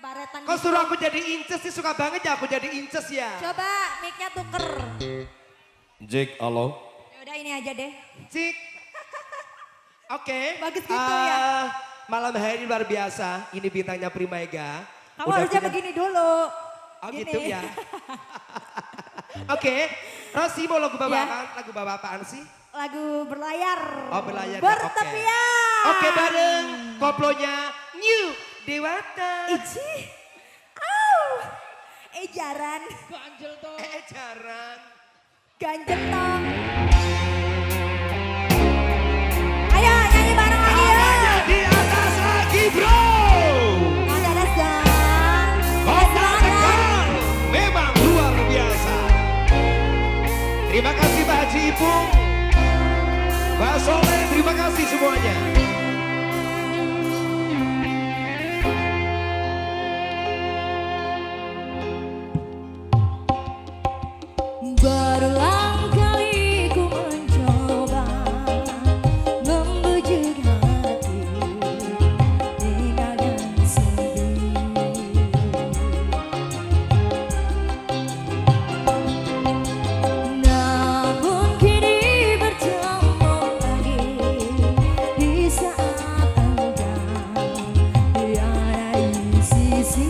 baretan. Kau suruh aku jadi inces sih, suka banget ya aku jadi inces ya. Coba mic-nya tuker. Jack, halo. Yaudah ini aja deh. Cik. Oke. Bagus gitu ya. Malam hari luar biasa, ini bintangnya Primega. Kamu harusnya begini dulu. Oh gini. gitu ya. Oke, Rosi mau lagu bawa apaan sih? Lagu berlayar. Oh berlayar. Bertepian. Oke bareng koplonya New Dewata. Ici. Au. Ejaran. Ganjel toh. Jarang. Ganjel tong. Ayo nyanyi bareng lagi ya. Tangannya di atas lagi bro. Ada dasar. Kota Tegal memang luar biasa. Terima kasih Pak Haji Ipung, Pak Soleh, terima kasih semuanya. Berulang kali ku mencoba membujuk hati tinggalkan sendiri. Namun kini bertemu lagi di saat engkau tiada di sisi.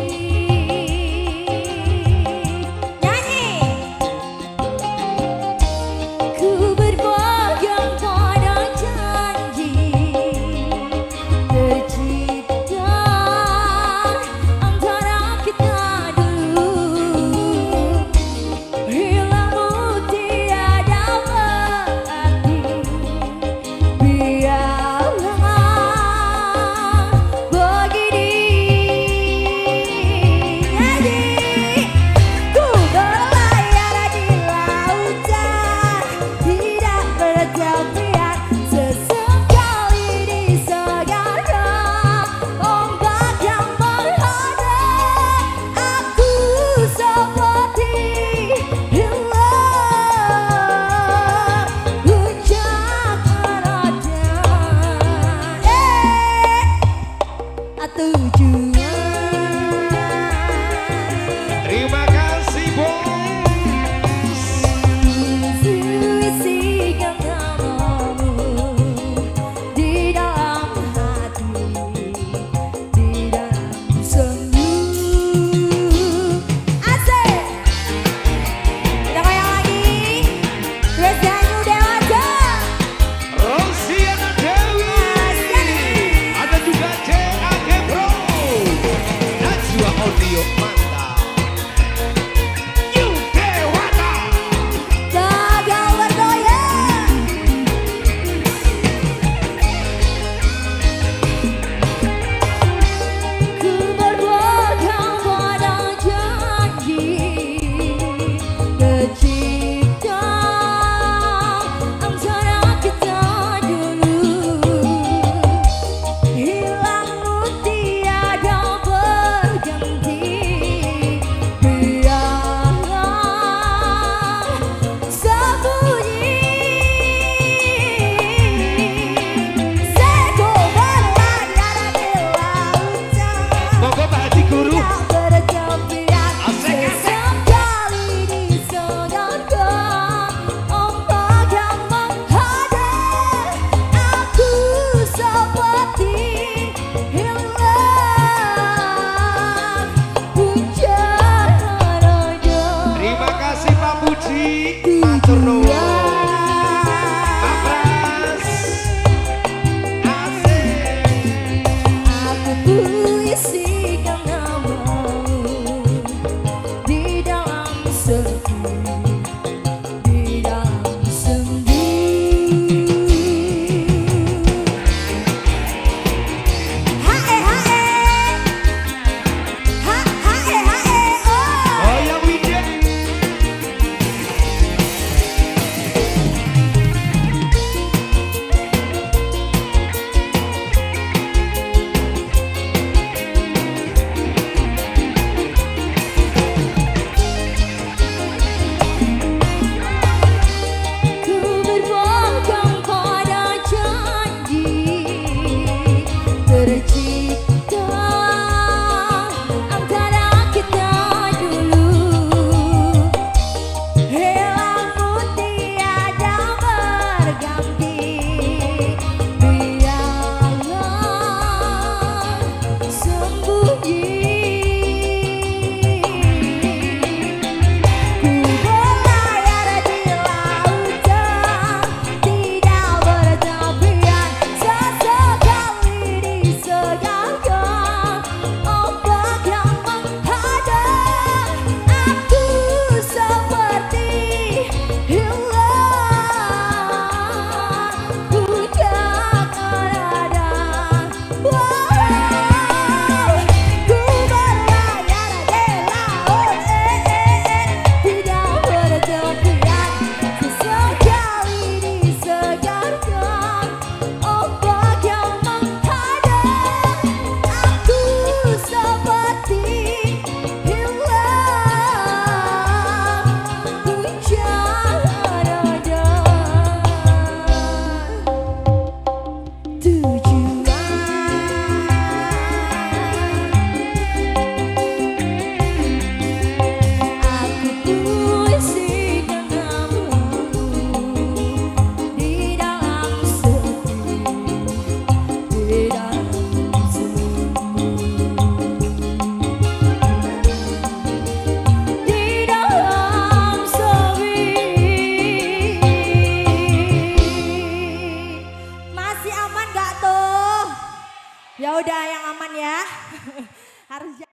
Ku berpegang pada janji tercipta antara kita dulu. Hilangmu tiada berarti, biarlah begini. Nyanyi. Ku berlayar di lautan, tidak bertepian, sesekali di segara ombak yang menghadap aku seperti hilang puncak ada tujuan. Terima kasih bos. Isi-isikan namamu di dalam hati, di dalam sendu. Asik. Kita goyang lagi. Reza New Dewata. Rosiana Dewi. Ada juga JAG Bro. Najwa Audio mantap. New Dewata. Gagal bergoyang. Ku berpegang pada janji tercipta antara kita dulu. Hilangmu tiada berganti, biarlah sembunyi. Seko berlayar di lautan, Monggo Pak Haji Guru. tak bertepian, Asik, asik. sesekali disegarkan ombak yang menghadap aku seperti hilang puncak raja. Terima kasih Pak Puji. Matur nuwun. Pak Pras. Asik. Aku puisi